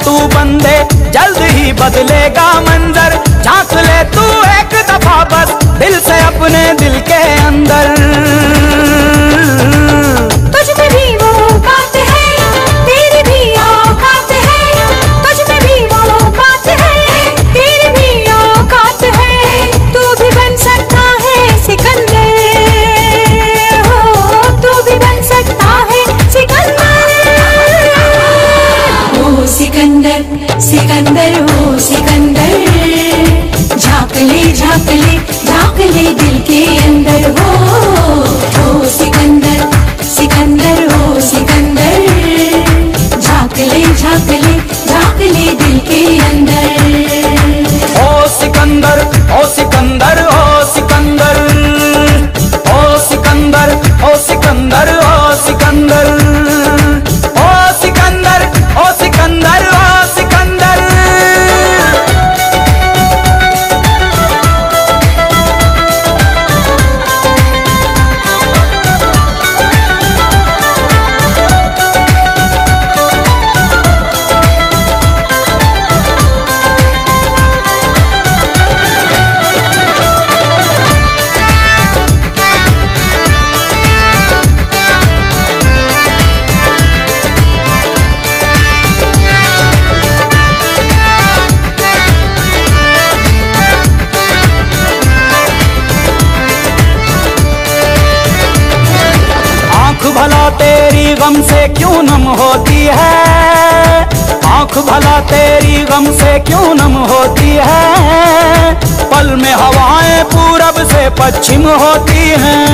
तू बंदे, जल्द ही बदलेगा मंजर। झांक ले तू एक दफा बस दिल से अपने दिल के अंदर। तुझ में भी वो बात है, तेरी भी औकात है। तुझ में भी वो बात है, तेरी भी औकात है। तू भी बन सकता है सिकंदर, हो तू भी बन सकता है सिकंदर। ओ सिकंदर सिकंदर हो सिकंदर, झांक ले झांक ले झांक ले दिल के अंदर। हो सिकंदर सिकंदर हो सिकंदर, झांक ले झांक ले झांक ले दिल के अंदर। ओ सिकंदर ओ सिकंदर ओ सिकंदर, ओ सिकंदर ओ सिकंदर ओ सिकंदर, ओ सिकंदर ओ सिकंदर ओ सिकंदर। भला तेरी गम से क्यों नम होती है, आँख भला तेरी गम से क्यों नम होती है। पल में हवाएं पूरब से पश्चिम होती हैं।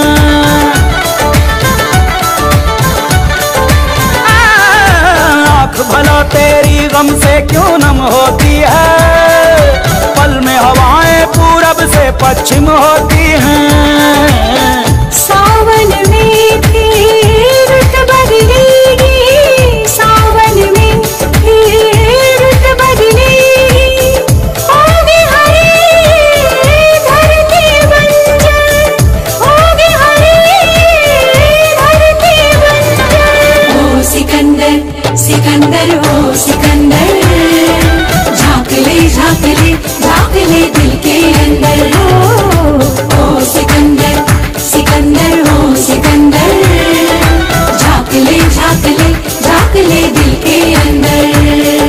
आँख भला तेरी गम से क्यों नम होती है। पल में हवाएं पूरब से पश्चिम होती हैं। सावन में फिर रुत बदलेगी, सावन में फिर रुत बदलेगी। होगी हरी धरती बंजर, होगी हरी धरती बंजर। ओ सिकंदर सिकंदर हो सिकंदर, झांक ले झांक ले झांक ले दिल के अंदर। ओ सिकंदर सिकंदर हो सिकंदर, झांक ले झांक ले झांक ले दिल के अंदर।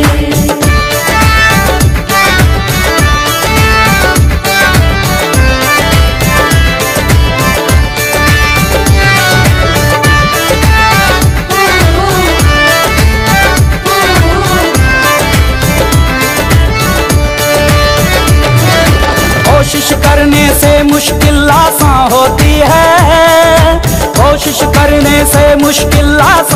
कोशिश करने से मुश्किल आसान होती है, कोशिश करने से मुश्किल आसान